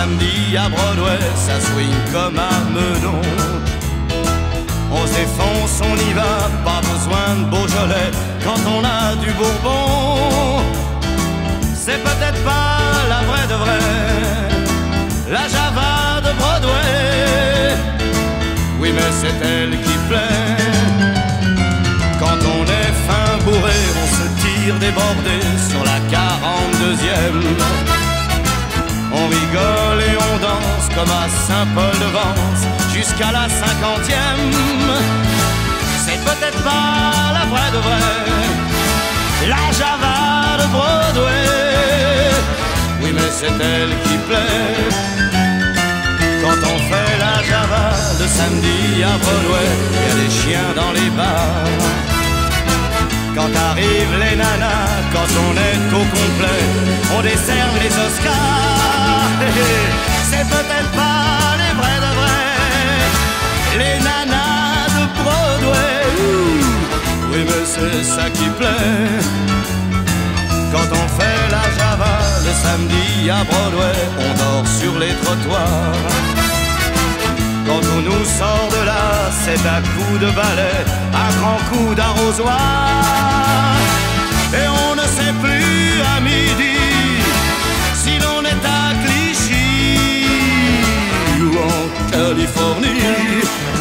samedi à Broadway, ça swing comme à Meudon. On se défonce, on y va, pas besoin de Beaujolais quand on a du Bourbon. C'est peut-être pas la vraie de vraie, la Java de Broadway. Oui, mais c'est elle qui plaît. Quand on est fin bourré, on se tire débordé sur la 42e. On rigole et on danse comme à Saint-Paul-de-Vence jusqu'à la 50e. C'est peut-être pas la vraie de vraie, la Java de Broadway. Oui, mais c'est elle qui plaît. Quand on fait la Java le samedi à Broadway, il y a des chiens dans les bars. Quand arrivent les nanas, quand on est au complet, on décerne les Oscars. C'est peut-être pas les vrais de vrais, les nanas de Broadway. Oui, mais c'est ça qui plaît. Quand on fait la Java le samedi à Broadway, on dort sur les trottoirs. Quand on nous sort de là, c'est un coup de balai, un grand coup d'arrosoir. Et on ne sait plus à midi si l'on est à Clichy ou en Californie.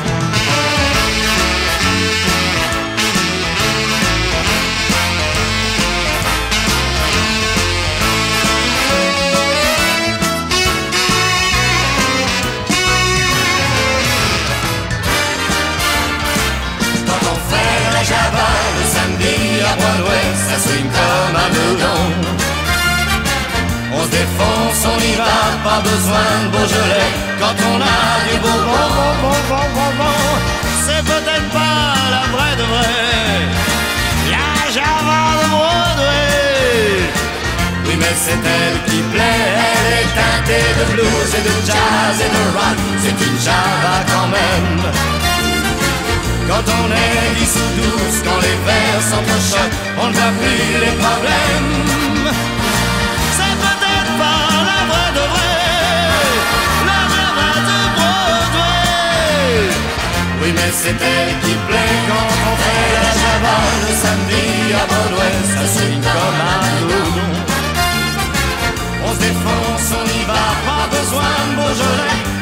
Java, le samedi à Broadway, ça swing comme à Meudon. On se défonce, on y va, pas besoin de Beaujolais quand on a du Bourbon. C'est peut-être pas la vraie de vraie, la Java de Broadway. Oui, mais c'est elle qui plaît, elle est teintée de blues et de jazz et de rock. C'est une Java quand même. Quand on est 10 ou 12, quand les verres s'entrechoquent, on ne voit plus les problèmes. C'est peut-être pas la vraie de vraie, la Java de Broadway. Oui, mais c'est elle qui plaît quand on fait la Java le samedi à Broadway, ça swing comme à Meudon. On se défonce, on y va, pas besoin de Beaujolais